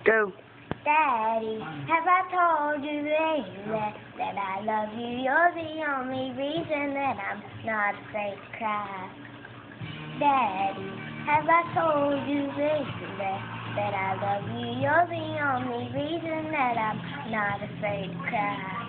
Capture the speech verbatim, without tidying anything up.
Go. Daddy, have I told you lately that I love you? You're the only reason that I'm not afraid to cry. Daddy, have I told you lately that I love you? You're the only reason that I'm not afraid to cry.